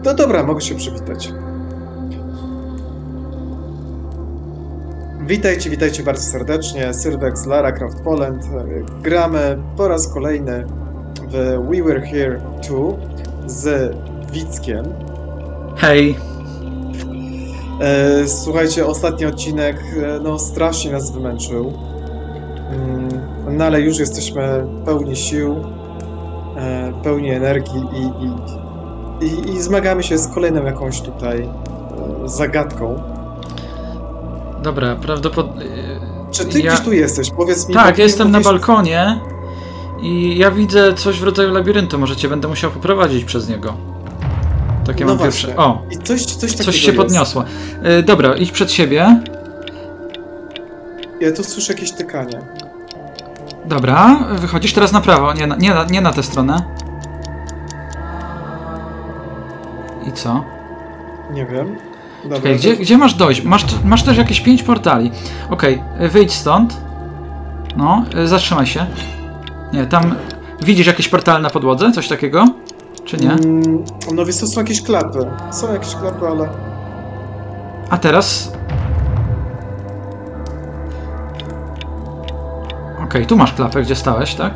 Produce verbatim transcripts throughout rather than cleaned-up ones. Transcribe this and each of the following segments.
No dobra, mogę się przywitać. Witajcie, witajcie bardzo serdecznie. Sylwek, Lara Croft Poland. Gramy po raz kolejny w We Were Here two z Wickiem. Hej. E, słuchajcie, ostatni odcinek no strasznie nas wymęczył. No ale już jesteśmy pełni sił, e, pełni energii i, i, i, i zmagamy się z kolejną jakąś tutaj e, zagadką. Dobra, prawdopodobnie... Czy ty ja... gdzieś tu jesteś? Powiedz mi... Tak, ja jestem powiedz... na balkonie i ja widzę coś w rodzaju labiryntu. Może cię będę musiał poprowadzić przez niego. Takie no mam właśnie. pierwsze... O! I coś, coś, coś się jest. podniosło. Yy, dobra, idź przed siebie. Ja tu słyszę jakieś tykanie. Dobra, wychodzisz teraz na prawo. Nie na, nie na, nie na tę stronę. I co? Nie wiem. Dobra, Czekaj, to... gdzie, gdzie masz dojść? Masz, masz też jakieś pięć portali. Okej, okay, wyjdź stąd. No, zatrzymaj się. Nie, tam widzisz jakieś portale na podłodze? Coś takiego? Czy nie? Mm, no wiesz, to są jakieś klapy. Są jakieś klapy, ale... A teraz... Okej, okay, tu masz klapę, gdzie stałeś, tak?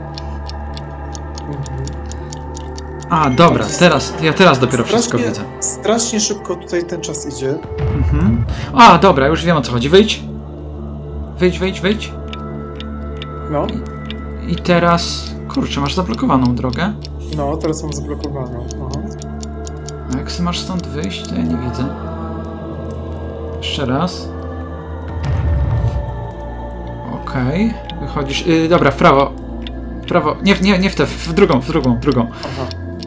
A, dobra, teraz, ja teraz dopiero strasznie, wszystko widzę. Strasznie szybko tutaj ten czas idzie. Mhm. A, dobra, już wiem, o co chodzi. Wyjdź. Wyjdź, wyjdź, wyjdź. No. I, i teraz... Kurczę, masz zablokowaną drogę. No, teraz mam zablokowaną. Aha. A jak masz stąd wyjść, to ja nie widzę. Jeszcze raz. Okej. Okay. Wychodzisz... Yy, dobra, w prawo. W prawo. Nie, nie, nie w tę, w drugą, w drugą, w drugą. Aha.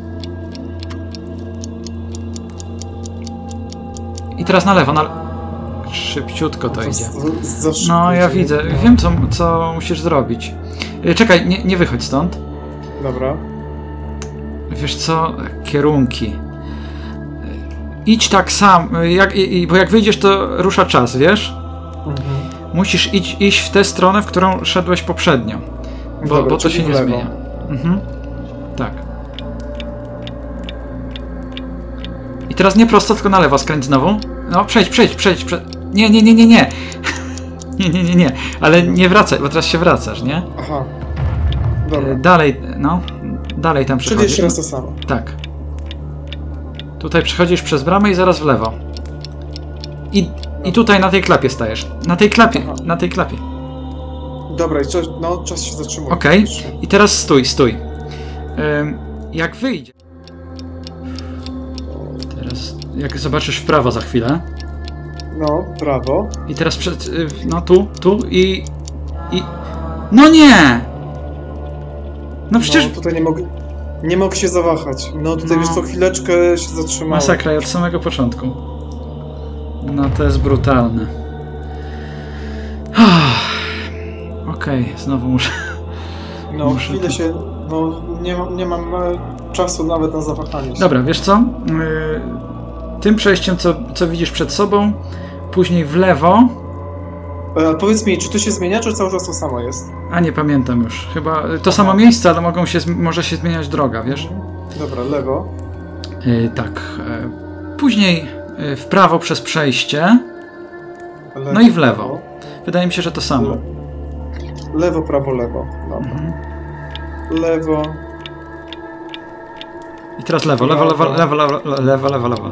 I teraz na lewo, na... Szybciutko to, to idzie. Z, z, no, ja widzę. No. Wiem, co, co musisz zrobić. Yy, czekaj, nie, nie wychodź stąd. Dobra. Wiesz co? Kierunki. Yy, idź tak sam, jak, i, bo jak wyjdziesz, to rusza czas, wiesz? Mhm. Musisz iść, iść w tę stronę, w którą szedłeś poprzednio. Bo, Dobra, bo to się nie zmienia. Mhm. Tak. I teraz nie prosto, tylko na lewo skręć znowu. No, przejdź, przejdź, przejdź, przejdź. Nie, nie, nie, nie, nie. nie, nie, nie, nie. Ale nie wracaj, bo teraz się wracasz, nie? Aha. Dobra. Dalej, no. Dalej tam przechodzisz. Czyli jeszcze raz to samo. Tak. Tutaj przechodzisz przez bramę i zaraz w lewo. I, i tutaj na tej klapie stajesz. Na tej klapie, Aha. na tej klapie. Dobra, i czas, no, czas się zatrzymuje. Okej, okay. I teraz stój, stój. Ym, jak wyjdzie... Teraz, jak zobaczysz w prawo za chwilę. No, prawo. I teraz przed... no tu, tu i... i... No nie! No przecież... No, tutaj nie mogę... Nie mogę się zawahać. No, tutaj no. Wiesz co, chwileczkę się zatrzymałem. Masakra, i od samego początku. No, to jest brutalne. Okej, okay, znowu muszę... No, muszę chwilę to... się... No, nie, ma, nie mam czasu nawet na zawahanie się. Dobra, wiesz co? Yy, tym przejściem, co, co widzisz przed sobą, później w lewo... E, powiedz mi, czy to się zmienia, czy cały czas to samo jest? A nie pamiętam już. Chyba to Aha. samo miejsce, ale mogą się, może się zmieniać droga, wiesz? Dobra, lewo. Yy, tak. Yy, później yy, w prawo przez przejście. Lewo, no i w lewo. Prawo. Wydaje mi się, że to samo. Le lewo, prawo, lewo. Dobra. Mhm. Lewo. I teraz lewo, lewo, lewo, lewo, lewo, lewo, lewo, lewo.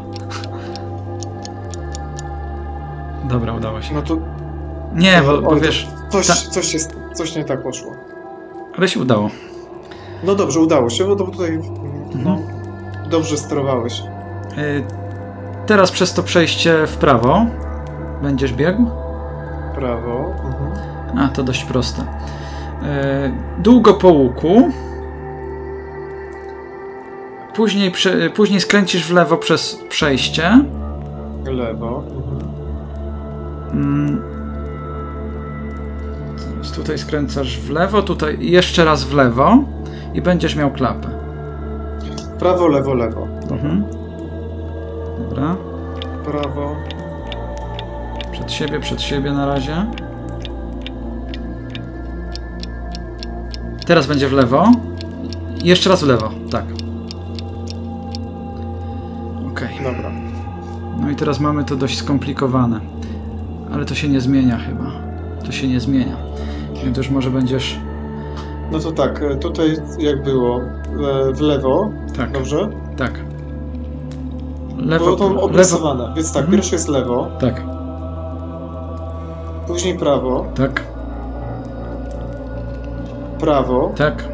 Dobra, udało się. No to... Nie, bo, bo wiesz... Coś, ta... coś, jest, coś nie tak poszło. Ale się udało. No dobrze, udało się, bo tutaj mhm. no, dobrze sterowałeś. Yy, teraz przez to przejście w prawo będziesz biegł. Prawo. Mhm. A, to dość proste. Yy, długo po łuku. Później, prze, później skręcisz w lewo przez przejście. Lewo. Mhm. Yy. Tutaj skręcasz w lewo, tutaj jeszcze raz w lewo i będziesz miał klapę. Prawo, lewo, lewo. Mhm. Dobra. Prawo. Przed siebie, przed siebie na razie. Teraz będzie w lewo. I jeszcze raz w lewo, tak. Dobra. No i teraz mamy to dość skomplikowane. Ale to się nie zmienia chyba. To się nie zmienia. Więc już może będziesz... No to tak, tutaj jak było, w lewo, Tak. dobrze? Tak. Lewo, Było to obrysowane, lewo. więc tak, Mhm. pierwsze jest lewo, Tak, później prawo, tak, prawo, tak,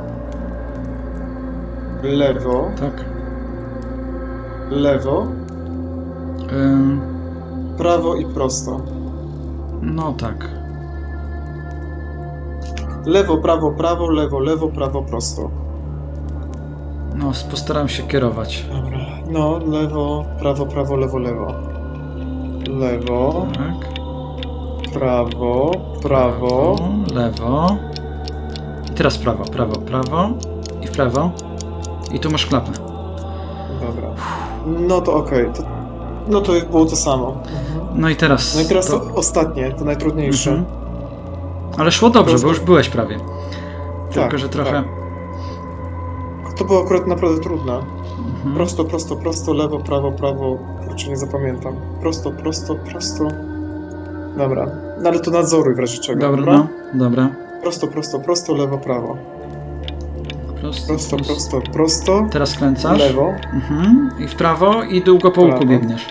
lewo, tak. lewo, Ym, prawo i prosto. no tak. Lewo, prawo, prawo, lewo, lewo, prawo, prosto. No, postaram się kierować. Dobra. No, lewo, prawo, prawo, lewo, lewo. Lewo, Tak. prawo, prawo. Lewo. I teraz prawo, prawo, prawo. I w prawo. I tu masz klapę. Dobra. No to okej. To, no to było to samo. No i teraz... No i teraz to... to ostatnie, to najtrudniejsze. Mhm. Ale szło dobrze, Prosto. bo już byłeś prawie. Tylko, Tak, że trochę... tak. To było akurat naprawdę trudne. Mhm. Prosto, prosto, prosto, lewo, prawo, prawo. Kurczę, nie zapamiętam. Prosto, prosto, prosto. Dobra. No ale to nadzoruj w razie czego. Dobra, no. Dobra. Prosto, prosto, prosto, lewo, prawo. Prosto, Prosto, prosto, prosto. Teraz kręcasz. Lewo. Mhm. I w prawo i długo po łuku Prawo. biegniesz.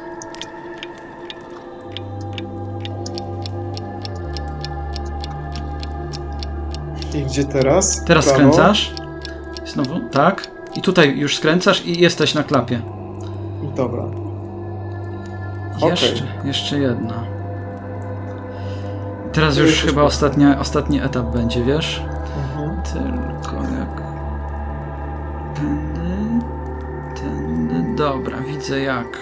I gdzie teraz? Teraz Prawo. skręcasz. Znowu, tak. I tutaj już skręcasz i jesteś na klapie. Dobra. Okej. Jeszcze, jeszcze jedna. Teraz To już jesteś chyba po- ostatnia, ostatni etap będzie, wiesz? Mhm. Tylko jak... Tędy... Tędy... Dobra, widzę jak.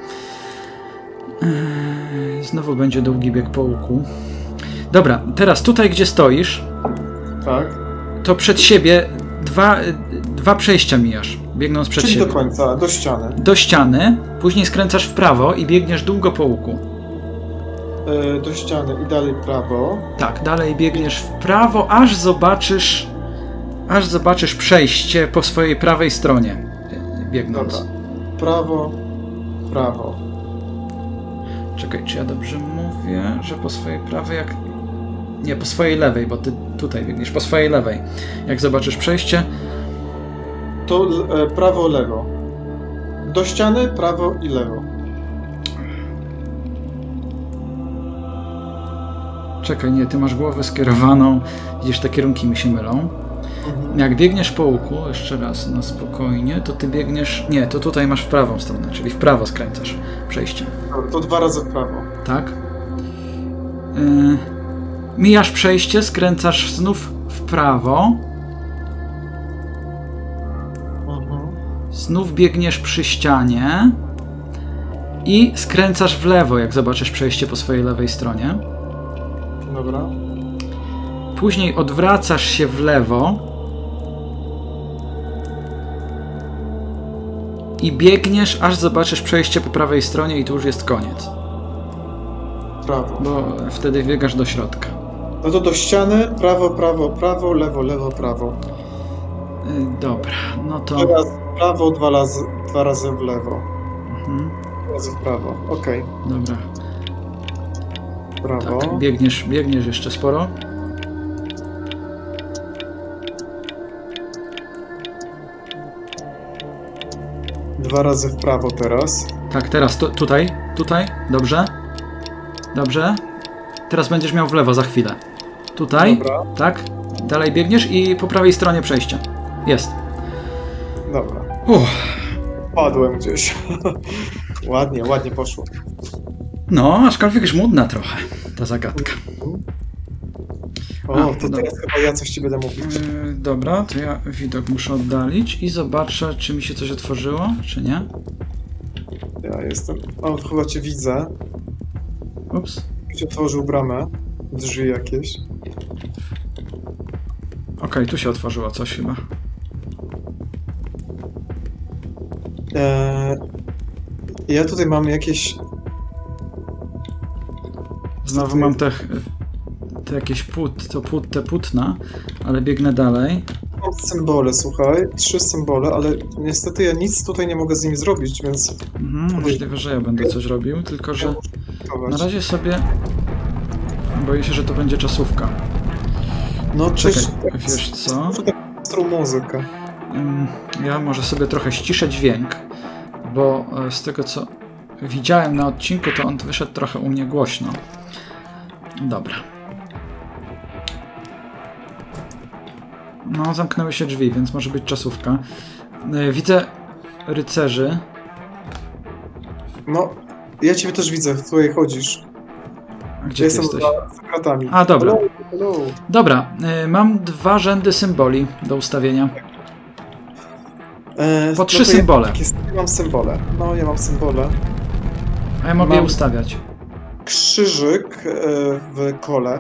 Yy, Znowu będzie długi bieg po łuku. Dobra, teraz tutaj, gdzie stoisz, Tak. to przed siebie dwa, dwa przejścia mijasz, biegnąc przed Czyli siebie. do końca, do ściany. Do ściany, później skręcasz w prawo i biegniesz długo po łuku. Yy, do ściany i dalej prawo. Tak, dalej biegniesz w prawo, aż zobaczysz, aż zobaczysz przejście po swojej prawej stronie, biegnąc. Dobra. Prawo, prawo. Czekaj, czy ja dobrze mówię, że po swojej prawej jak... Nie, po swojej lewej, bo ty tutaj biegniesz, po swojej lewej. Jak zobaczysz przejście, To e, prawo, lewo. Do ściany, prawo i lewo. czekaj, nie, ty masz głowę skierowaną, widzisz, te kierunki mi się mylą. Mhm. Jak biegniesz po łuku, jeszcze raz, na spokojnie, to ty biegniesz... Nie, to tutaj masz w prawą stronę, czyli w prawo skręcasz przejście. Dobra, to dwa razy w prawo. Tak? Yy, mijasz przejście, skręcasz znów w prawo, Mhm. znów biegniesz przy ścianie i skręcasz w lewo, jak zobaczysz przejście po swojej lewej stronie. Dobra. Później odwracasz się w lewo i biegniesz, aż zobaczysz przejście po prawej stronie i tu już jest koniec, Prawo. bo wtedy biegasz do środka. No to do ściany, prawo, prawo, prawo, lewo, lewo, prawo. Yy, dobra, no to... Teraz prawo, dwa razy, dwa razy w lewo. Mhm, Dwa razy w prawo. Okej. dobra, Prawo. tak, biegniesz, biegniesz jeszcze sporo. Dwa razy w prawo teraz. Tak, teraz tu, tutaj, tutaj, dobrze, dobrze. Teraz będziesz miał w lewo za chwilę. Tutaj, Dobra. tak, dalej biegniesz i po prawej stronie przejścia. Jest. Dobra. Uff. Padłem gdzieś. Ładnie, ładnie poszło. No, aczkolwiek żmudna trochę ta zagadka. O, A, to no. teraz chyba ja coś ci będę mówić. Yy, dobra, to ja widok muszę oddalić i zobaczę, czy mi się coś otworzyło, czy nie. Ja jestem... O, chyba cię widzę. Ups. Ktoś otworzył bramę. Drzwi jakieś. Okej, tu się otworzyło coś chyba. Eee, ja tutaj mam jakieś... Znowu mam te, te jakieś płót, to płót, te płótna, ale biegnę dalej. mam symbole, słuchaj, trzy symbole, ale niestety ja nic tutaj nie mogę z nimi zrobić, więc... Mhm, możliwe, że ja będę coś robił, tylko że na razie sobie boję się, że to będzie czasówka. No Czekaj, coś, wiesz co? Ostrą muzykę. Ja może sobie trochę ściszę dźwięk, bo z tego co widziałem na odcinku, to on wyszedł trochę u mnie głośno. Dobra. No, zamknęły się drzwi, więc może być czasówka. Widzę rycerzy. No, ja ciebie też widzę, w której chodzisz. A gdzie ja ty jestem jesteś? za kratami. A, dobra. Hello, hello. Dobra, y, mam dwa rzędy symboli do ustawienia. E, Po trzy no to symbole. Ja, ja mam symbole. No, ja mam symbole. A ja mogę Mam- je ustawiać. Krzyżyk e, w kole.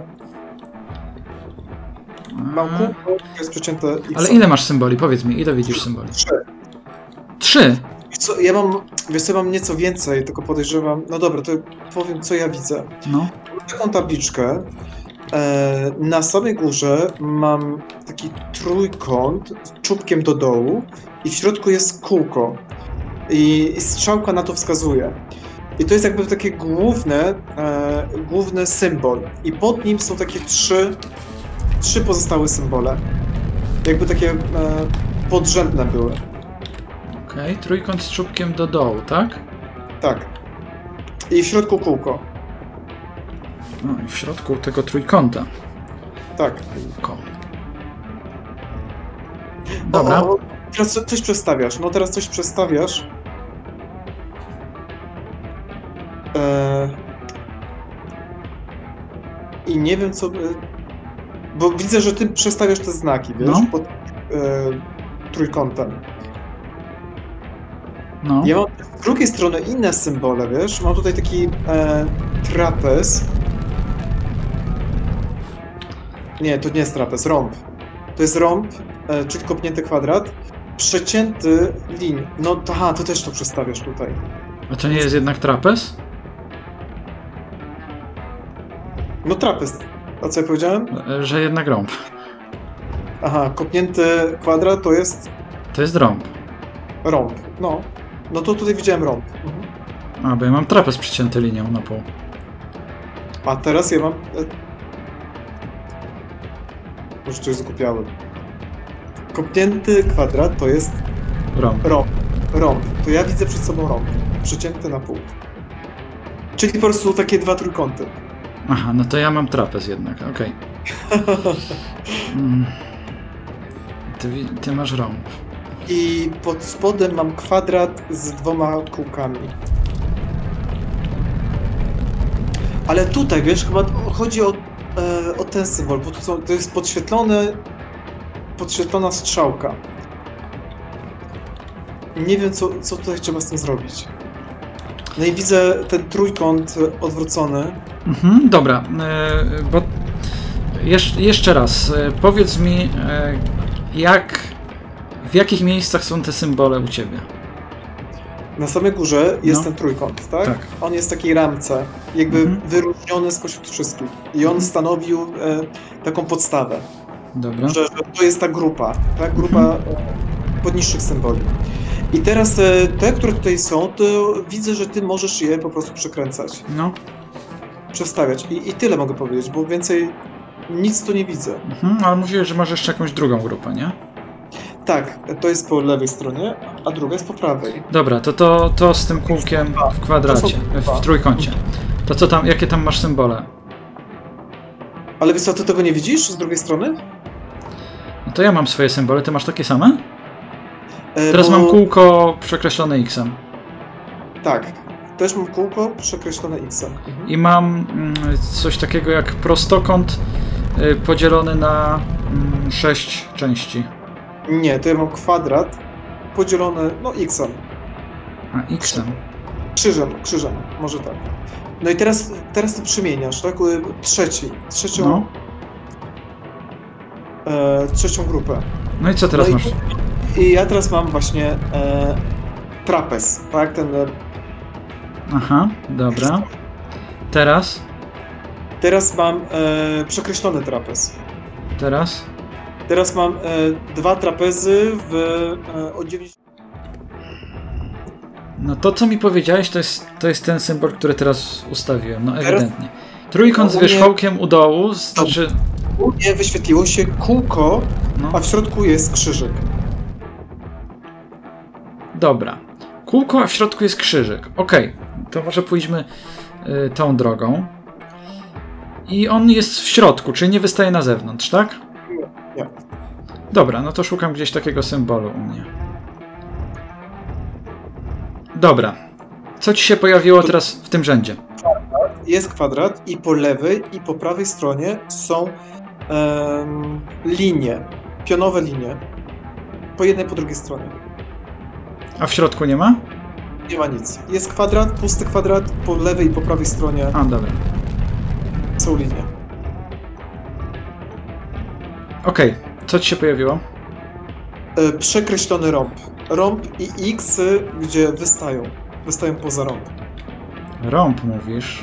Mam A, kółko, które jest przecięte X. ale ile masz symboli? Powiedz mi, ile widzisz symboli? Trzy. Trzy! Wiesz co, ja mam, wiesz co, mam nieco więcej, tylko podejrzewam... No dobra, to powiem, co ja widzę. No. Mam taką tabliczkę. E, na samej górze mam taki trójkąt z czubkiem do dołu i w środku jest kółko. I, i strzałka na to wskazuje. I to jest jakby takie główne, e, główny symbol. I pod nim są takie trzy, trzy pozostałe symbole. Jakby takie e, podrzędne były. Okej, okay. Trójkąt z czubkiem do dołu, tak? Tak. I w środku kółko. No i w środku tego trójkąta. Tak. Kółko. Dobra. O, o, teraz co- coś przestawiasz. No teraz coś przestawiasz. E... I nie wiem co... e, Bo widzę, że ty przestawiasz te znaki, wiesz, No. pod e, trójkątem. No. Ja mam z drugiej strony inne symbole, wiesz. Mam tutaj taki e, trapez. Nie, to nie jest trapez, rąb. To jest rąb, e, czyli kopnięty kwadrat, przecięty lin. No to, aha, to też to przestawiasz tutaj. A to nie jest jednak trapez? No trapez. A co ja powiedziałem? E, Że jednak rąb. Aha, kopnięty kwadrat to jest To jest rąb. rąb. No. No to tutaj widziałem rąb. Mhm. A, bo ja mam trapez przycięty linią na pół. A teraz ja mam... E... Może coś zgubiałem. Kopnięty kwadrat to jest Rąb. rąb. Rąb. To ja widzę przed sobą rąb. Przecięty na pół. Czyli po prostu takie dwa trójkąty. Aha, no to ja mam trapez jednak, okej. Mm. Ty, wi- ty masz rąb. I pod spodem mam kwadrat z dwoma kółkami. Ale tutaj, wiesz, chyba chodzi o, e, o ten symbol, bo to, są, to jest podświetlone, podświetlona strzałka. Nie wiem, co, co tutaj trzeba z tym zrobić. No i widzę ten trójkąt odwrócony. Mhm, dobra, e, bo jesz, jeszcze raz, e, powiedz mi, e, jak, w jakich miejscach są te symbole u ciebie? Na samej górze jest No. ten trójkąt, tak? Tak. On jest w takiej ramce, jakby Mhm. wyróżniony spośród wszystkich. I on Mhm. stanowił e, taką podstawę. Dobra. Że, że to jest ta grupa, tak? Grupa Mhm. e, podniższych symboli. I teraz e, te, które tutaj są, to widzę, że ty możesz je po prostu przekręcać, No. przestawiać. I, i tyle mogę powiedzieć, bo więcej nic tu nie widzę. Mhm, ale mówiłeś, że masz jeszcze jakąś drugą grupę, nie? Tak, to jest po lewej stronie, a druga jest po prawej. Dobra, to to, to z tym kółkiem w kwadracie, w trójkącie. To co tam, jakie tam masz symbole? Ale wiesz co, ty tego nie widzisz z drugiej strony? No to ja mam swoje symbole, ty masz takie same? E, Teraz bo- mam kółko przekreślone X-em. Tak, też mam kółko przekreślone X-em. Mhm. I mam mm, coś takiego jak prostokąt y, podzielony na mm, sześć części. Nie, to ja mam kwadrat podzielony, no X-em. A, X-em. Krzyżem, krzyżem, może tak. No i teraz, teraz ty przemieniasz, tak? Y, Trzeci, trzecią, No. e, trzecią grupę. No i co teraz No i- masz? I ja teraz mam właśnie e, trapez, tak? Ten, e, Aha, dobra. Teraz? teraz mam e, przekreślony trapez. Teraz? Teraz mam e, dwa trapezy w e, o dziewięćdziesiąt. No to, co mi powiedziałeś, to jest, to jest ten symbol, który teraz ustawiłem, no Teraz- ewidentnie. Trójkąt z No, u mnie- wierzchołkiem u dołu, znaczy... U mnie wyświetliło się kółko, No, a w środku jest krzyżyk. dobra. Kółko, a w środku jest krzyżyk. Okej, to może pójdźmy y, tą drogą. I on jest w środku, czyli nie wystaje na zewnątrz, tak? Nie. Dobra, no to szukam gdzieś takiego symbolu u mnie. Dobra. Co ci się pojawiło teraz w tym rzędzie? Jest kwadrat i po lewej i po prawej stronie są em, linie, pionowe linie. Po jednej, po drugiej stronie. A w środku nie ma? Nie ma nic. Jest kwadrat, pusty kwadrat, po lewej i po prawej stronie A, dobra. są linie. Okej, co ci się pojawiło? E, przekreślony rąb. Rąb i X, gdzie wystają. Wystają poza rąb. Rąb mówisz.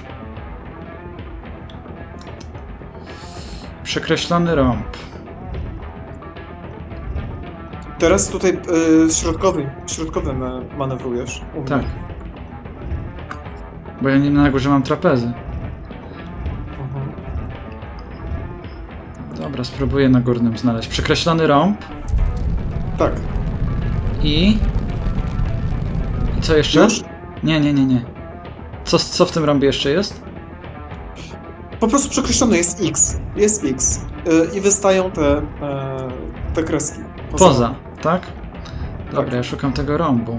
Przekreślony rąb. Teraz tutaj e, środkowym, środkowym e, manewrujesz. u mnie. Tak. Bo ja nie na górze mam trapezy. Mhm. Dobra, spróbuję na górnym znaleźć. Przekreślony rąb Tak. i... I co jeszcze? Już? Nie, nie, nie, nie. Co, co w tym rąbie jeszcze jest? Po prostu przekreślony jest X. Jest X. E, I wystają te, e, te kreski. Poza, tak? Dobra, ja szukam tego rąbu.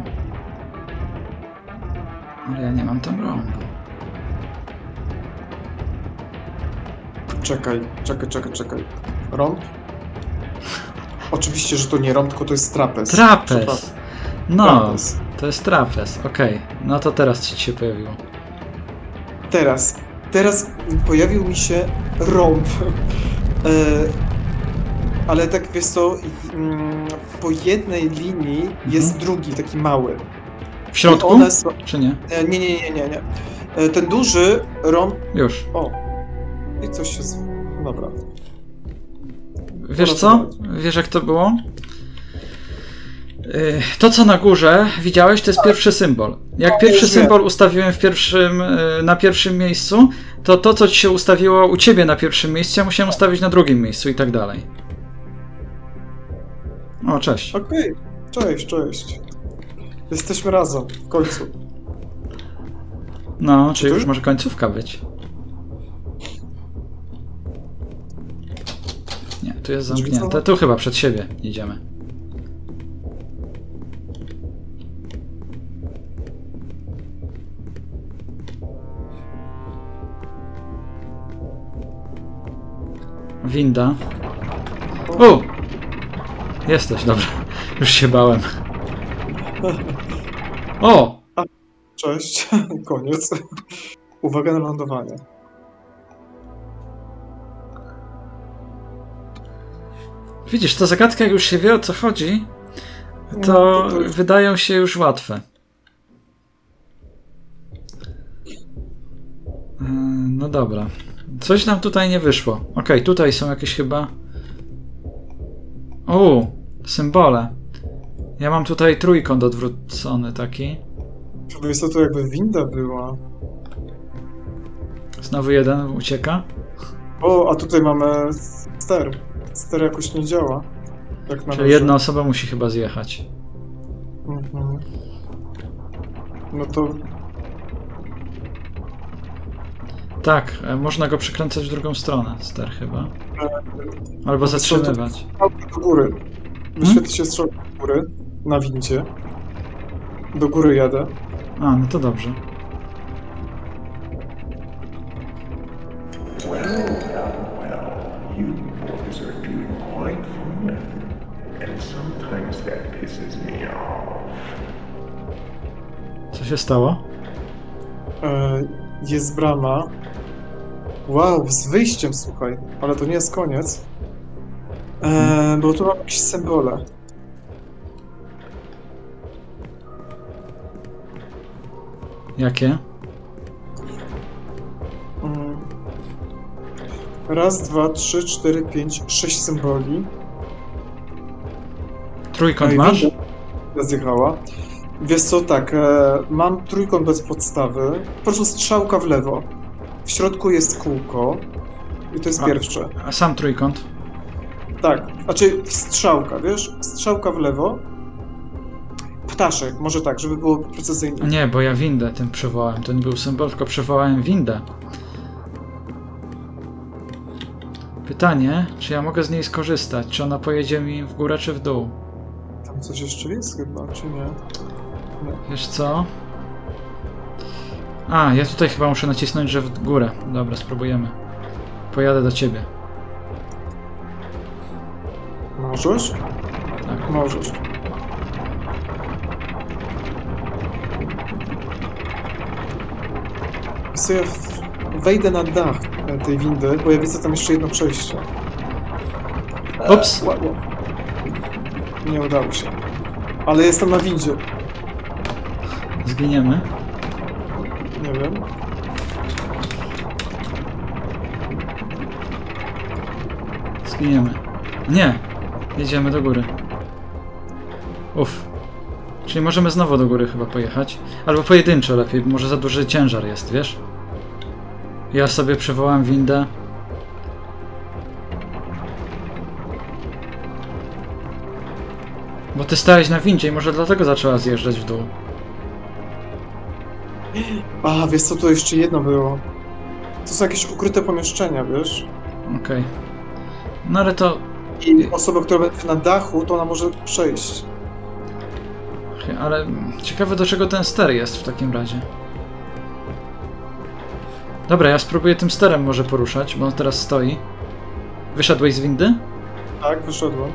Ale ja nie mam tam rąbu. Czekaj, czekaj, czekaj, czekaj. Rąb? Oczywiście, że to nie rąb, tylko to jest trapez. Trapez! Przepraszam. No, Trapez. to jest trapez, okej. No to teraz ci się pojawiło. Teraz, teraz pojawił mi się rąb. E, ale tak wiesz co, mm, po jednej linii jest drugi, taki mały. W środku? I one są, Czy nie? e, nie, nie, nie, nie, nie. E, ten duży rąb... Już. O! I coś się... z- Dobra. Wiesz co? Wiesz jak to było? Yy, To co na górze widziałeś, to jest pierwszy symbol. Jak pierwszy już wiem. symbol ustawiłem w pierwszym, yy, na pierwszym miejscu, to to co ci się ustawiło u ciebie na pierwszym miejscu, ja musiałem ustawić na drugim miejscu i tak dalej. O, cześć. Okej, cześć, cześć. Jesteśmy razem, w końcu. No, czy Czy to już już? może końcówka być? Nie, tu jest Drzwi zamknięte. są? Tu chyba przed siebie idziemy. Winda. O! Jesteś, dobra. Już się bałem. O! Cześć, koniec. Uwaga na lądowanie. Widzisz, ta zagadka jak już się wie o co chodzi, to, No, to to już- wydają się już łatwe. Yy, No dobra. Coś nam tutaj nie wyszło. Okej, tutaj są jakieś chyba... O, symbole. Ja mam tutaj trójkąt odwrócony taki. Wiesz co, to jakby winda była. Znowu jeden ucieka. O, a tutaj mamy ster. Ster jakoś nie działa. Jak na Czyli razie. jedna osoba musi chyba zjechać. Mhm. No to Tak, e, można go przykręcać w drugą stronę, ster chyba. Albo to- zatrzymywać. do góry. Wyświetli się strzałka do góry na windzie. Do góry jadę. A, no to dobrze. Well, well, well, you boys are doing quite fine. And sometimes that pisses me off. Co się stało? E, jest brama. Wow, z wyjściem, słuchaj. Ale to nie jest koniec. E, bo tu mam jakieś symbole. Jakie? Mm. Raz, dwa, trzy, cztery, pięć, sześć symboli. Trójkąt No i masz? winda zjechała. Wiesz co, tak, e, mam trójkąt bez podstawy, po prostu strzałka w lewo. W środku jest kółko i to jest A. pierwsze. A sam trójkąt? Tak, znaczy strzałka, wiesz? Strzałka w lewo. Ptaszek, może tak, żeby było precyzyjnie. Nie, bo ja windę tym przywołałem. To nie był symbol, tylko przywołałem windę. Pytanie, czy ja mogę z niej skorzystać? Czy ona pojedzie mi w górę, czy w dół? Tam coś jeszcze jest chyba, czy nie? Wiesz co? A, ja tutaj chyba muszę nacisnąć, że w górę. Dobra, spróbujemy. Pojadę do ciebie. Możesz? Tak. Możesz. Wiesz co, ja w- wejdę na dach e, tej windy, bo ja widzę tam jeszcze jedno przejście. Ups! Ła- ła. Nie udało się. Ale jestem na windzie. Zginiemy. Nie wiem. Zginiemy. Nie! Jedziemy do góry. Uff. Czyli możemy znowu do góry chyba pojechać. Albo pojedynczo lepiej, może za duży ciężar jest, wiesz? Ja sobie przywołam windę. Bo ty stałeś na windzie i może dlatego zaczęła zjeżdżać w dół. A, wiesz co, tu jeszcze jedno było. To są jakieś ukryte pomieszczenia, wiesz? Okej. No ale to... I osoba, która będzie na dachu, to ona może przejść. Ale ciekawe, do czego ten ster jest w takim razie. Dobra, ja spróbuję tym sterem może poruszać, bo on teraz stoi. Wyszedłeś z windy? Tak, wyszedłem.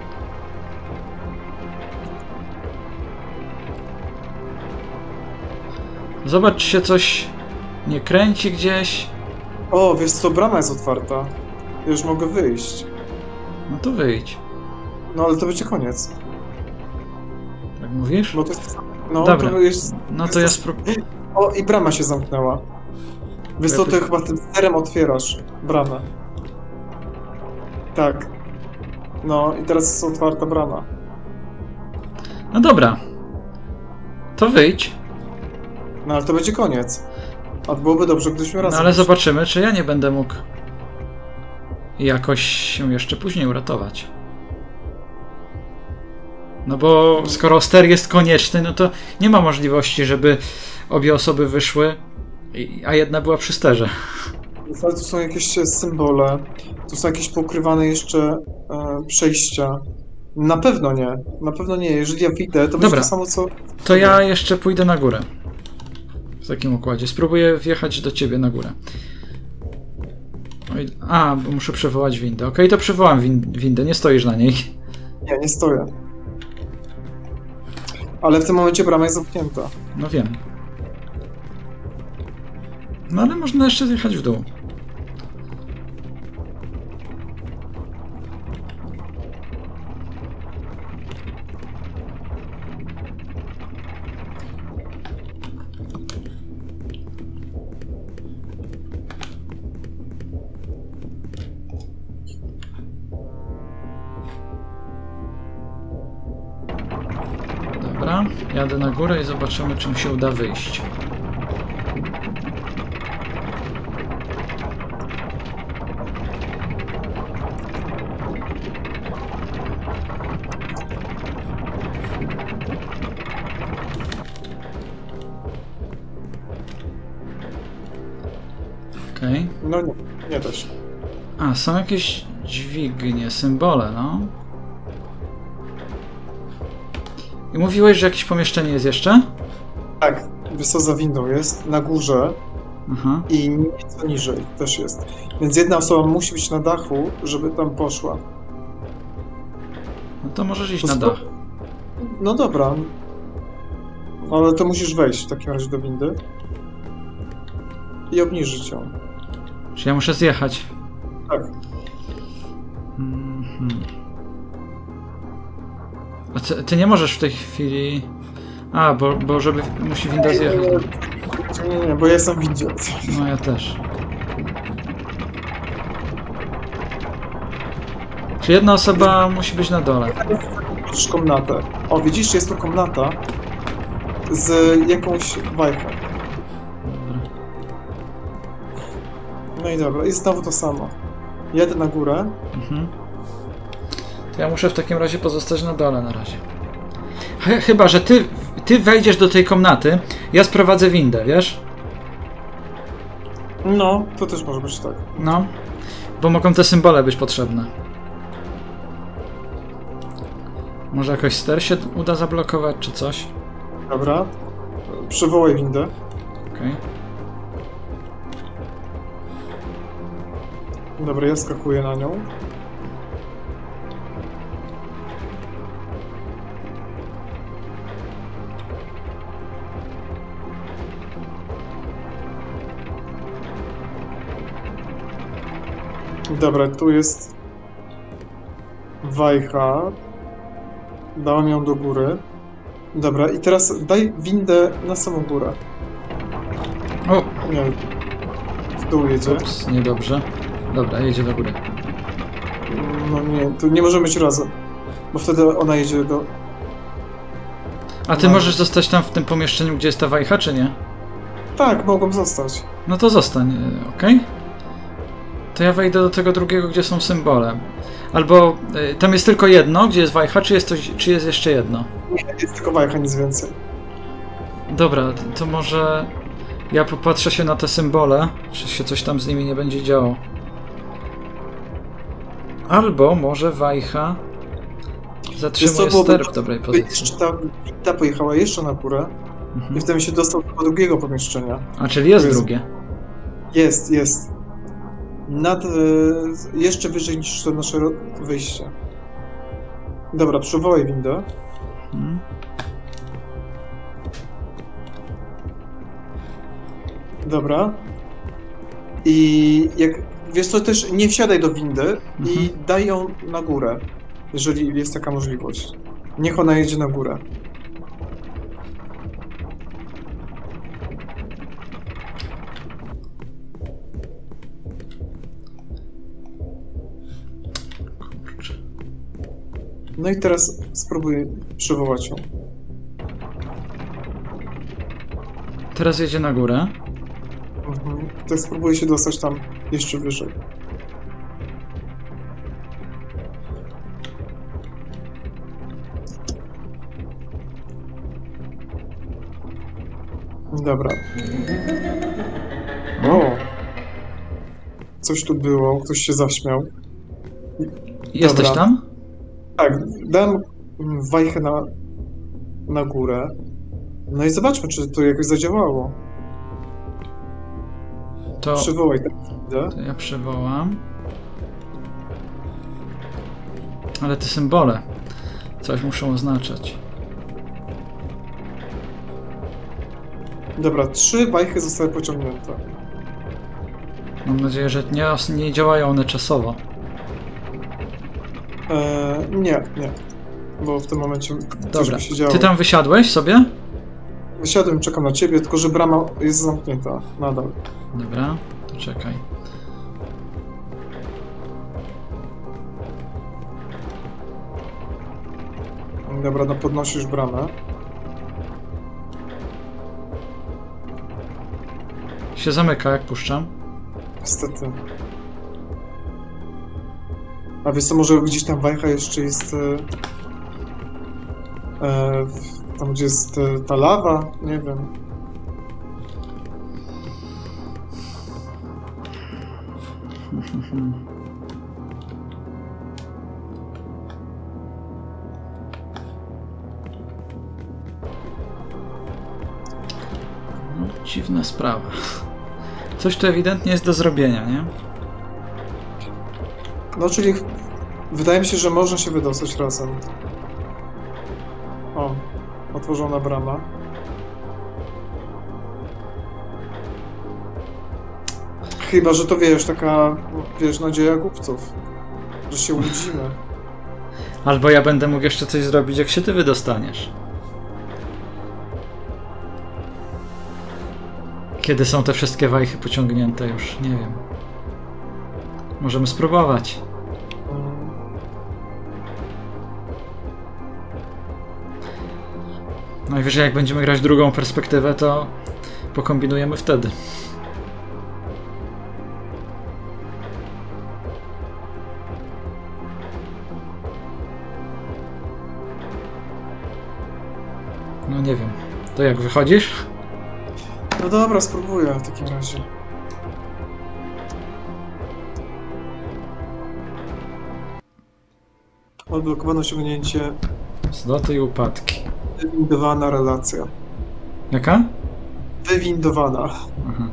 Zobacz, czy się coś nie kręci gdzieś. O, wiesz co, brama jest otwarta. Ja już mogę wyjść. No to wyjdź. No, ale to będzie koniec. Tak mówisz? Bo to jest... No, Dobra. to jest... No to ja spróbuję. O, i brama się zamknęła. Wiesz co, ty Jakoś- chyba tym sterem otwierasz bramę. Tak. No, i teraz jest otwarta brama. No dobra. To wyjdź. No, ale to będzie koniec. A byłoby dobrze, gdybyśmy No razem... ale zobaczymy, czy ja nie będę mógł jakoś się jeszcze później uratować. No bo skoro ster jest konieczny, no to nie ma możliwości, żeby obie osoby wyszły, i- a jedna była przy sterze. Ale tu są jakieś e, symbole, tu są jakieś pokrywane jeszcze e, przejścia. Na pewno nie, na pewno nie. Jeżeli ja wyjdę, to będzie Dobra. to samo co... To ja jeszcze pójdę na górę. W takim układzie. Spróbuję wjechać do ciebie na górę. Oj, a, bo muszę przywołać windę. Okej, to przywołam win windę, nie stoisz na niej. Nie, nie stoję. Ale w tym momencie brama jest zamknięta. No wiem. No ale można jeszcze zjechać w dół. Dobra, jadę na górę i zobaczymy, czy mi się uda wyjść. Okej. No nie, nie da się. A, są jakieś dźwignie, symbole, no. I mówiłeś, że jakieś pomieszczenie jest jeszcze? Tak, wiesz co, za windą jest, na górze Aha. i nieco niżej też jest. Więc jedna osoba musi być na dachu, żeby tam poszła. No to możesz iść To na spo- dach. No dobra. Ale to musisz wejść w takim razie do windy. I obniżyć ją. Czy ja muszę zjechać? Tak. Mhm. A ty, ty nie możesz w tej chwili... A, bo, bo żeby... musi winda zjechać. Nie, nie, nie, bo ja jestem w windzie. No ja też. Czy jedna osoba musi być na dole? widzisz komnatę. O, widzisz, jest to komnata z jakąś wajchą. Dobra. No i dobra, i znowu to samo. Jadę na górę. Mhm. To ja muszę w takim razie pozostać na dole na razie. Ch chyba, że ty, ty wejdziesz do tej komnaty, ja sprowadzę windę, wiesz? No, to też może być tak. No, bo mogą te symbole być potrzebne. Może jakoś ster się uda zablokować, czy coś? Dobra. Przywołaj windę. Okej. Dobra, ja skakuję na nią. Dobra, tu jest wajcha. Dałam ją do góry. Dobra, i teraz daj windę na samą górę. O! Nie, w dół jedzie. Ups, niedobrze. Dobra, jedzie do góry. No nie, tu nie możemy być razem. Bo wtedy ona jedzie do... A ty No. możesz zostać tam w tym pomieszczeniu, gdzie jest ta wajcha, czy nie? Tak, mogą zostać. No to zostań, ok? To ja wejdę do tego drugiego, gdzie są symbole. Albo y, tam jest tylko jedno, gdzie jest wajcha, czy jest, coś, czy jest jeszcze jedno? Nie, jest tylko wajcha, nic więcej. Dobra, to, to może ja popatrzę się na te symbole, czy się coś tam z nimi nie będzie działo. Albo może wajcha zatrzymuje ster w dobrej pozycji. Jeszcze ta winda pojechała jeszcze na górę Mhm. i wtedy się dostał do drugiego pomieszczenia. A, czyli jest To jest- drugie. Jest, jest. Nad, e, jeszcze wyżej niż to nasze ro- wyjście. Dobra, przywołaj windę. Mhm. Dobra. I jak wiesz co, też nie wsiadaj do windy i Mhm. daj ją na górę, jeżeli jest taka możliwość. Niech ona jedzie na górę. Kurczę. No i teraz spróbuj przywołać ją. Teraz jedzie na górę. Mhm. Tak spróbuj się dostać tam jeszcze wyżej. Dobra. O! Coś tu było, ktoś się zaśmiał. Jesteś Dobra. tam? Tak, dam wajchę na, na górę. No i zobaczmy, czy to jakoś zadziałało. To, Przywołaj tę windę. to ja przywołam. Ale te symbole coś muszą oznaczać. Dobra, trzy wajchy zostały pociągnięte. Mam nadzieję, że nie, nie działają one czasowo. Eee, nie, nie. Bo w tym momencie coś Dobra, by się działo. ty tam wysiadłeś sobie? Wysiadłem, czekam na ciebie, tylko że brama jest zamknięta nadal. Dobra, to czekaj. Dobra, no podnosisz bramę. Się zamyka, jak puszczam. Niestety. A wiesz co, może gdzieś tam wajcha jeszcze jest... E, e, tam gdzie jest e, ta lawa? Nie wiem. No, dziwna sprawa. Coś tu ewidentnie jest do zrobienia, nie? No, czyli wydaje mi się, że można się wydostać razem. O, otworzona brama. Chyba, że to wiesz, taka, wiesz, nadzieja głupców. Że się łudzimy. Albo ja będę mógł jeszcze coś zrobić, jak się ty wydostaniesz. Kiedy są te wszystkie wajchy pociągnięte już? Nie wiem. Możemy spróbować. Najwyżej jak będziemy grać drugą perspektywę, to pokombinujemy wtedy. No nie wiem. To jak, wychodzisz? No dobra, spróbuję w takim razie. Odblokowano osiągnięcie. Zloty i upadki. Wywindowana relacja. Jaka? Wywindowana. Aha.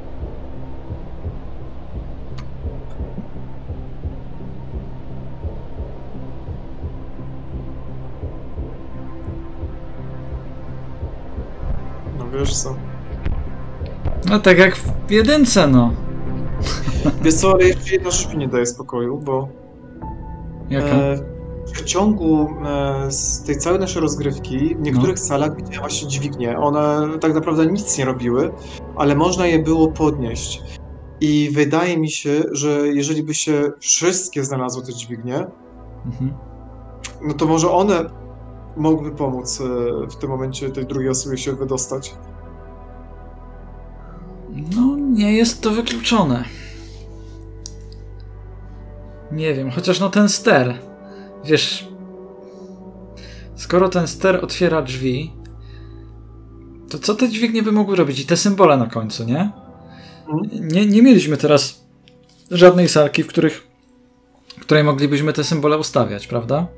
No wiesz co. No tak jak w jedynce, no. Wiesz co, ale jeszcze jedna rzecz mi nie daje spokoju, bo Jaka? e, w ciągu e, z tej całej naszej rozgrywki w niektórych No. salach widziałem właśnie dźwignie. One tak naprawdę nic nie robiły, ale można je było podnieść. I wydaje mi się, że jeżeli by się wszystkie znalazły te dźwignie, Mhm. no to może one mogły pomóc e, w tym momencie tej drugiej osobie się wydostać. No, nie jest to wykluczone. Nie wiem, chociaż no ten ster. Wiesz, skoro ten ster otwiera drzwi, to co te dźwignie by mogły robić? I te symbole na końcu, nie? Mhm. Nie, nie mieliśmy teraz żadnej salki, w których, w której moglibyśmy te symbole ustawiać, prawda?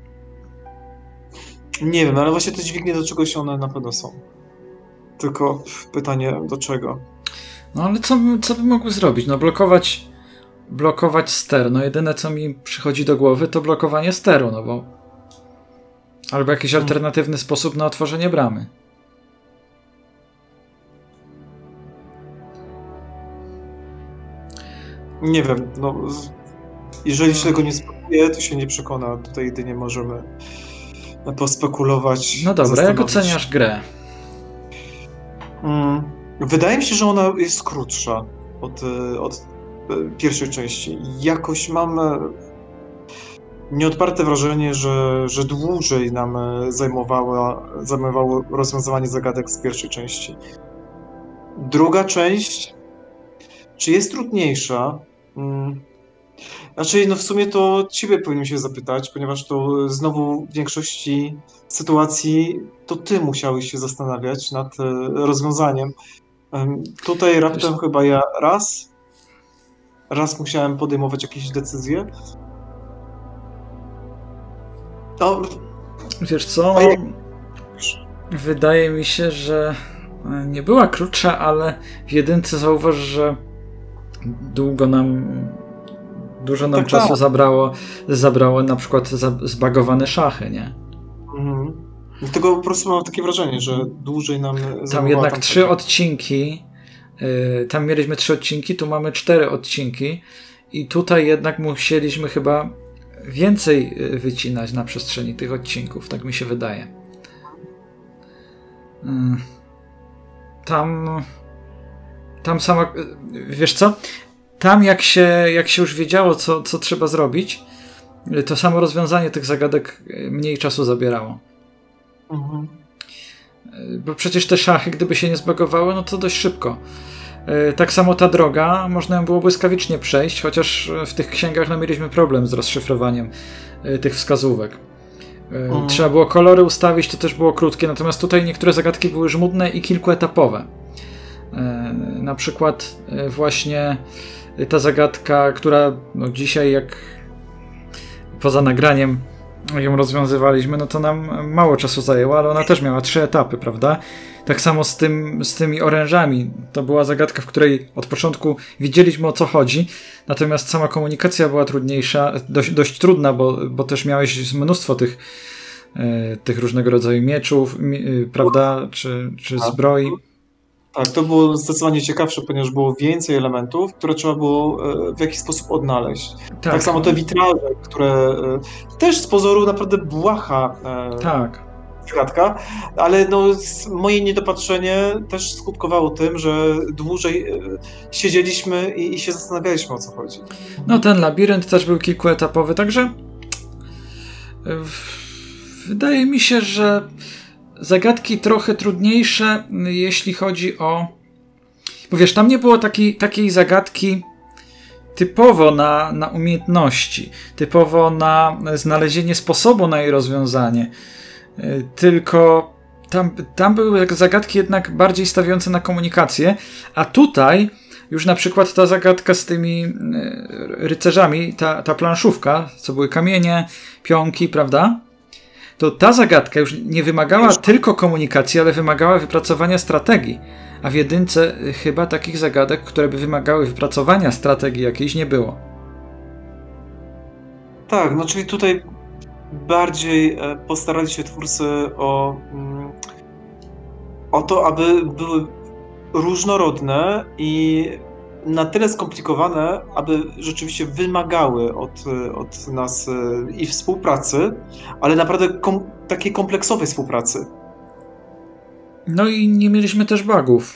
Nie wiem, ale właśnie te dźwignie do czegoś one na pewno są. Tylko pytanie do czego? No ale co, by- co by mogły zrobić? No blokować, blokować ster. No jedyne co mi przychodzi do głowy to blokowanie steru, no bo... Albo jakiś alternatywny sposób na otworzenie bramy. Nie wiem, no z- jeżeli się tego nie spróbuje, to się nie przekona. Tutaj jedynie możemy pospekulować. No dobra, jak zastanowić. oceniasz grę? Mm, wydaje mi się, że ona jest krótsza od, e, od e, pierwszej części. Jakoś mam e, nieodparte wrażenie, że, że dłużej nam e, zajmowała, zajmowało rozwiązywanie zagadek z pierwszej części. Druga część, czy jest trudniejsza? Mm, Znaczy, no w sumie to ciebie powinien się zapytać, ponieważ to znowu w większości sytuacji to ty musiałeś się zastanawiać nad e, rozwiązaniem. Em, Tutaj raptem chyba ja raz, raz musiałem podejmować jakieś decyzje. No, Wiesz co? A jak- Wydaje mi się, że nie była krótsza, ale w jedynce zauważ, że długo nam, dużo nam Tak, czasu tak. zabrało, zabrało na przykład za, zbagowane szachy, nie? mhm. Dlatego po prostu mam takie wrażenie, że dłużej nam Tam zajmowała jednak tamta trzy gra. odcinki, yy, tam mieliśmy trzy odcinki, tu mamy cztery odcinki i tutaj jednak musieliśmy chyba więcej yy, wycinać na przestrzeni tych odcinków, tak mi się wydaje. Yy. Tam tam sama, yy, wiesz co? Tam jak się, jak się już wiedziało, co, co trzeba zrobić, yy, to samo rozwiązanie tych zagadek yy, mniej czasu zabierało. Mhm. Bo przecież te szachy, gdyby się nie zbagowały, no to dość szybko. Yy, Tak samo ta droga, można ją było błyskawicznie przejść, chociaż w tych księgach no, mieliśmy problem z rozszyfrowaniem yy, tych wskazówek. Yy, Mhm. Trzeba było kolory ustawić, to też było krótkie, natomiast tutaj niektóre zagadki były żmudne i kilkuetapowe. Yy, Na przykład yy, właśnie ta zagadka, która no, dzisiaj jak poza nagraniem ją rozwiązywaliśmy, no to nam mało czasu zajęło, ale ona też miała trzy etapy, prawda? Tak samo z, tym, z tymi orężami. To była zagadka, w której od początku wiedzieliśmy, o co chodzi, natomiast sama komunikacja była trudniejsza, dość, dość trudna, bo, bo też miałeś mnóstwo tych, e, tych różnego rodzaju mieczów, mi, e, prawda, czy, czy zbroi. Tak, to było zdecydowanie ciekawsze, ponieważ było więcej elementów, które trzeba było e, w jakiś sposób odnaleźć. Tak, Tak, samo te witraże, które e, też z pozoru naprawdę błaha e, tak. zagadka, ale no, s- moje niedopatrzenie też skutkowało tym, że dłużej e, siedzieliśmy i, i się zastanawialiśmy, o co chodzi. No ten labirynt też był kilkuetapowy, także w- wydaje mi się, że zagadki trochę trudniejsze, jeśli chodzi o... Bo wiesz, tam nie było takiej, takiej zagadki typowo na, na umiejętności, typowo na znalezienie sposobu na jej rozwiązanie, tylko tam, tam były zagadki jednak bardziej stawiające na komunikację, a tutaj już na przykład ta zagadka z tymi rycerzami, ta, ta planszówka, co były kamienie, pionki, prawda? To ta zagadka już nie wymagała tylko komunikacji, ale wymagała wypracowania strategii. A w jedynce chyba takich zagadek, które by wymagały wypracowania strategii jakiejś, nie było. Tak, no czyli tutaj bardziej postarali się twórcy o, o to, aby były różnorodne i na tyle skomplikowane, aby rzeczywiście wymagały od, od nas i współpracy, ale naprawdę kom, takiej kompleksowej współpracy. No i nie mieliśmy też bugów.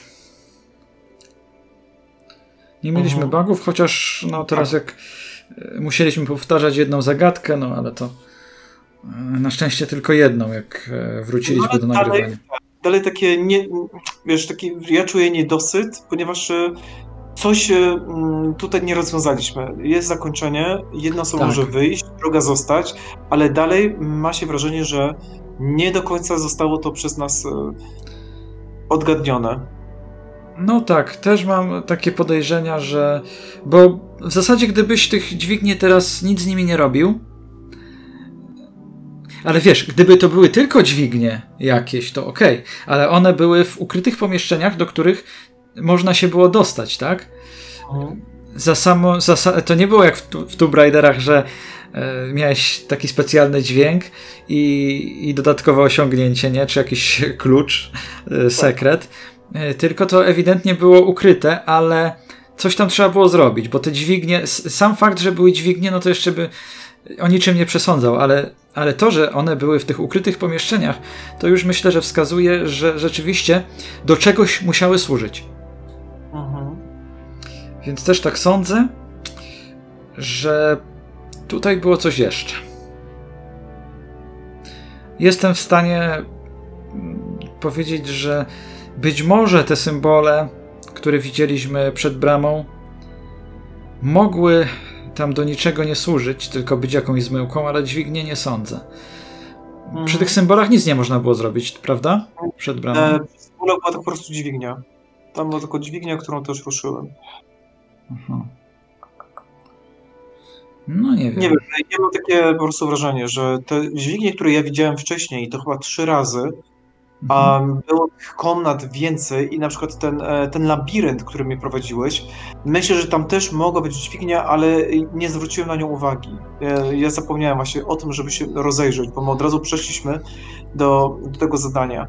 Nie mieliśmy uh-huh. bugów, chociaż no teraz jak musieliśmy powtarzać jedną zagadkę, no ale to na szczęście tylko jedną, jak wróciliśmy no, do nagrywania. Dalej, dalej takie, nie, wiesz, taki, ja czuję niedosyt, ponieważ coś tutaj nie rozwiązaliśmy. Jest zakończenie, jedna osoba tak. może wyjść, druga zostać, ale dalej ma się wrażenie, że nie do końca zostało to przez nas odgadnione. No tak, też mam takie podejrzenia, że... Bo w zasadzie gdybyś tych dźwigni teraz nic z nimi nie robił, ale wiesz, gdyby to były tylko dźwignie jakieś, to okej, okay. ale one były w ukrytych pomieszczeniach, do których można się było dostać, tak? Mhm. Za samo, za, to nie było jak w, w Tomb Raiderach, że e, miałeś taki specjalny dźwięk i, i dodatkowe osiągnięcie, nie? Czy jakiś klucz, e, sekret. E, tylko to ewidentnie było ukryte, ale coś tam trzeba było zrobić, bo te dźwignie, sam fakt, że były dźwignie, no to jeszcze by o niczym nie przesądzał, ale, ale to, że one były w tych ukrytych pomieszczeniach, to już myślę, że wskazuje, że rzeczywiście do czegoś musiały służyć. Mhm. Więc też tak sądzę, że tutaj było coś jeszcze. Jestem w stanie powiedzieć, że być może te symbole, które widzieliśmy przed bramą, mogły tam do niczego nie służyć, tylko być jakąś zmyłką, ale dźwignię nie sądzę. Mhm. Przy tych symbolach nic nie można było zrobić, prawda? Przed bramą. E, symbole była to po prostu dźwignia. Tam była tylko dźwignia, którą też ruszyłem. Aha. No nie wiem. Nie wiem, ja mam takie po prostu wrażenie, że te dźwignie, które ja widziałem wcześniej, to chyba trzy razy, mhm. um, było tych komnat więcej i na przykład ten, ten labirynt, który mnie prowadziłeś, myślę, że tam też mogła być dźwignia, ale nie zwróciłem na nią uwagi. Ja, ja zapomniałem właśnie o tym, żeby się rozejrzeć, bo my od razu przeszliśmy do, do tego zadania.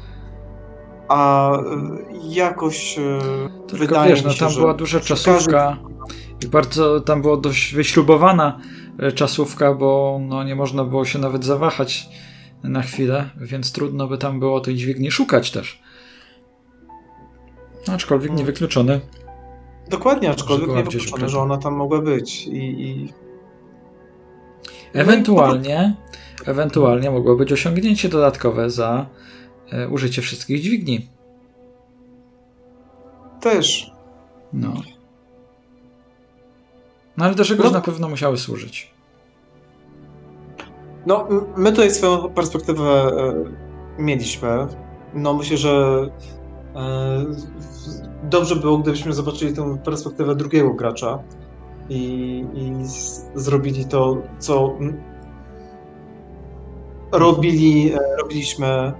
A jakoś Tylko wydaje wiesz, mi się, no tam że była duża czasówka i bardzo tam była dość wyśrubowana czasówka, bo no, nie można było się nawet zawahać na chwilę, więc trudno by tam było tej dźwigni szukać też. Aczkolwiek hmm. niewykluczone. Dokładnie, aczkolwiek niewykluczone, że ona tam mogła być i... i... Ewentualnie, no i... ewentualnie mogło być osiągnięcie dodatkowe za e, użycie wszystkich dźwigni. Też. No. No ale do czegoś no. na pewno musiały służyć. No, my tutaj swoją perspektywę e, mieliśmy. No, myślę, że e, dobrze było, gdybyśmy zobaczyli tę perspektywę drugiego gracza i, i z, zrobili to, co m, robili, e, robiliśmy e,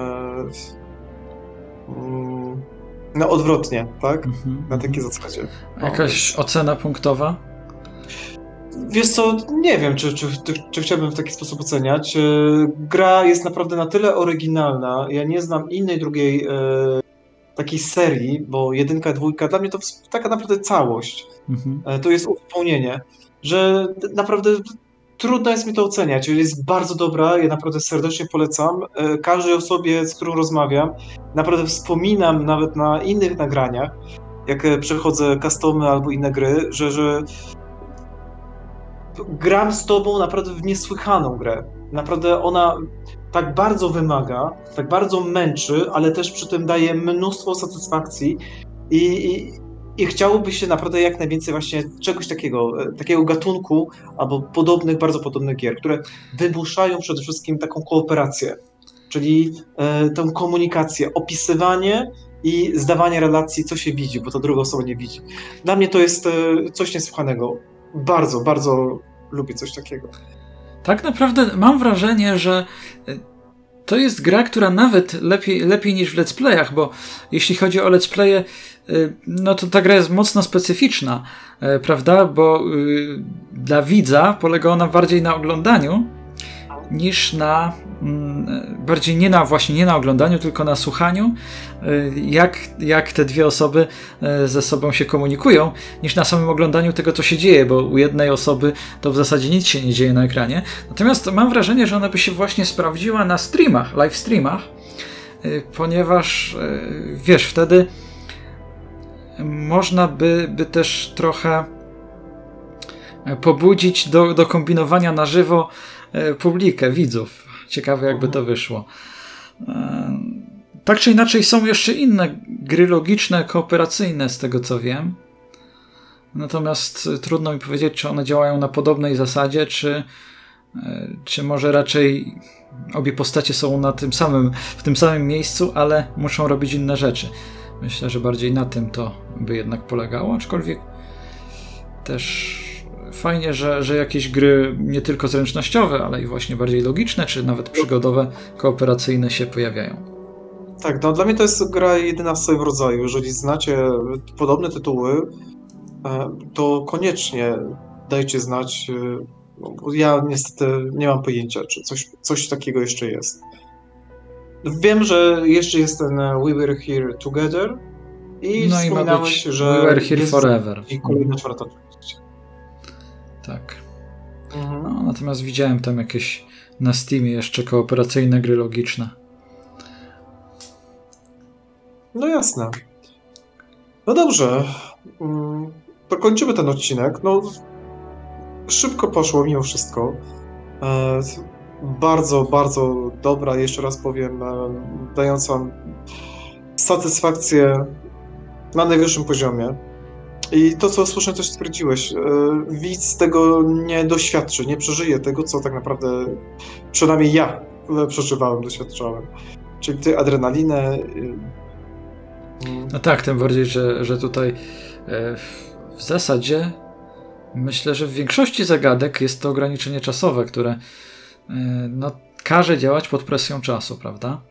m, no, odwrotnie, tak? Mhm. Na takiej zasadzie. A jakaś o, ocena punktowa? Wiesz co, nie wiem, czy, czy, czy, czy chciałbym w taki sposób oceniać. Gra jest naprawdę na tyle oryginalna, ja nie znam innej drugiej e, takiej serii, bo jedynka, dwójka, dla mnie to taka naprawdę całość. Mhm. E, to jest uzupełnienie, że naprawdę trudno jest mi to oceniać. Jest bardzo dobra, ja naprawdę serdecznie polecam. E, każdej osobie, z którą rozmawiam, naprawdę wspominam nawet na innych nagraniach, jak przechodzę customy albo inne gry, że, że gram z tobą naprawdę w niesłychaną grę. Naprawdę ona tak bardzo wymaga, tak bardzo męczy, ale też przy tym daje mnóstwo satysfakcji i, i, i chciałoby się naprawdę jak najwięcej właśnie czegoś takiego, takiego gatunku albo podobnych, bardzo podobnych gier, które wymuszają przede wszystkim taką kooperację, czyli e, tę komunikację, opisywanie i zdawanie relacji, co się widzi, bo to druga osoba nie widzi. Dla mnie to jest e, coś niesłychanego. Bardzo, bardzo lubię coś takiego. Tak naprawdę mam wrażenie, że to jest gra, która nawet lepiej, lepiej niż w let's playach, bo jeśli chodzi o let's playe, no to ta gra jest mocno specyficzna, prawda, bo dla widza polega ona bardziej na oglądaniu niż na, bardziej nie na właśnie nie na oglądaniu, tylko na słuchaniu, jak, jak te dwie osoby ze sobą się komunikują, niż na samym oglądaniu tego, co się dzieje, bo u jednej osoby to w zasadzie nic się nie dzieje na ekranie. Natomiast mam wrażenie, że ona by się właśnie sprawdziła na streamach, live streamach, ponieważ wiesz, wtedy można by, by też trochę pobudzić do, do kombinowania na żywo publikę, widzów. Ciekawe, jakby to wyszło. Tak czy inaczej są jeszcze inne gry logiczne, kooperacyjne, z tego co wiem. Natomiast trudno mi powiedzieć, czy one działają na podobnej zasadzie, czy, czy może raczej obie postacie są na tym samym, w tym samym miejscu, ale muszą robić inne rzeczy. Myślę, że bardziej na tym to by jednak polegało, aczkolwiek też fajnie, że, że jakieś gry nie tylko zręcznościowe, ale i właśnie bardziej logiczne, czy nawet przygodowe, kooperacyjne się pojawiają. Tak, no dla mnie to jest gra jedyna w swoim rodzaju. Jeżeli znacie podobne tytuły, to koniecznie dajcie znać. Ja niestety nie mam pojęcia, czy coś, coś takiego jeszcze jest. Wiem, że jeszcze jest ten We Were Here Together i no wspominałeś, i ma być że We Were Here jest Forever. I kolejna czwarta część. Tak. Mhm. No, natomiast widziałem tam jakieś na Steamie jeszcze kooperacyjne gry logiczne. No jasne. No dobrze. To kończymy ten odcinek. No, szybko poszło mimo wszystko. Bardzo, bardzo dobra, jeszcze raz powiem, dająca satysfakcję na najwyższym poziomie. I to, co słusznie też stwierdziłeś, widz tego nie doświadczy, nie przeżyje tego, co tak naprawdę przynajmniej ja przeżywałem, doświadczałem. Czyli tej adrenalinę. No tak, tym bardziej, że, że tutaj w zasadzie myślę, że w większości zagadek jest to ograniczenie czasowe, które no, każe działać pod presją czasu, prawda?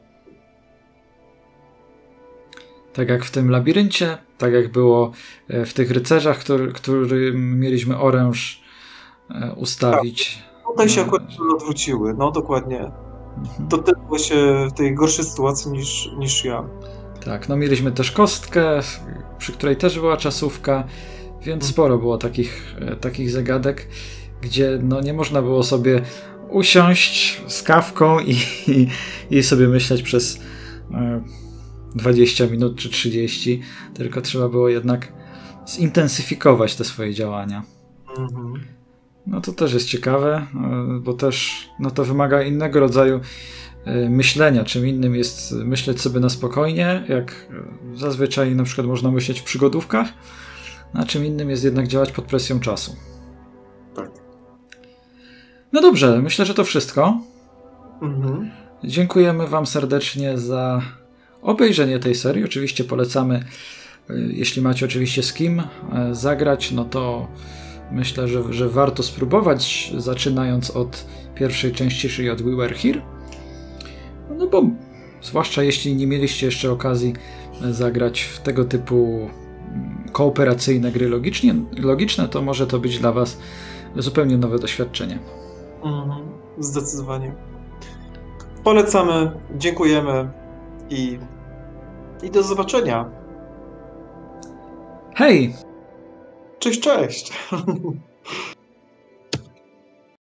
Tak jak w tym labiryncie, tak jak było w tych rycerzach, który, którym mieliśmy oręż ustawić. Tak. Tutaj się akurat odwróciły, no dokładnie. Mhm. To ty byłeś w tej gorszej sytuacji niż, niż ja. Tak, no mieliśmy też kostkę, przy której też była czasówka, więc sporo było takich, takich zagadek, gdzie no nie można było sobie usiąść z kawką i, i, i sobie myśleć przez dwadzieścia minut czy trzydzieści, tylko trzeba było jednak zintensyfikować te swoje działania. Mhm. No to też jest ciekawe, bo też no to wymaga innego rodzaju myślenia. Czym innym jest myśleć sobie na spokojnie, jak zazwyczaj na przykład można myśleć w przygodówkach, a czym innym jest jednak działać pod presją czasu. Tak. No dobrze, myślę, że to wszystko. Mhm. Dziękujemy wam serdecznie za obejrzenie tej serii. Oczywiście polecamy, jeśli macie oczywiście z kim zagrać, no to myślę, że, że warto spróbować, zaczynając od pierwszej części, czyli od We Were Here. No bo zwłaszcza jeśli nie mieliście jeszcze okazji zagrać w tego typu kooperacyjne gry logicznie, logiczne, to może to być dla was zupełnie nowe doświadczenie. Mhm, zdecydowanie. Polecamy, dziękujemy i, i do zobaczenia. Hej! Cześć, cześć!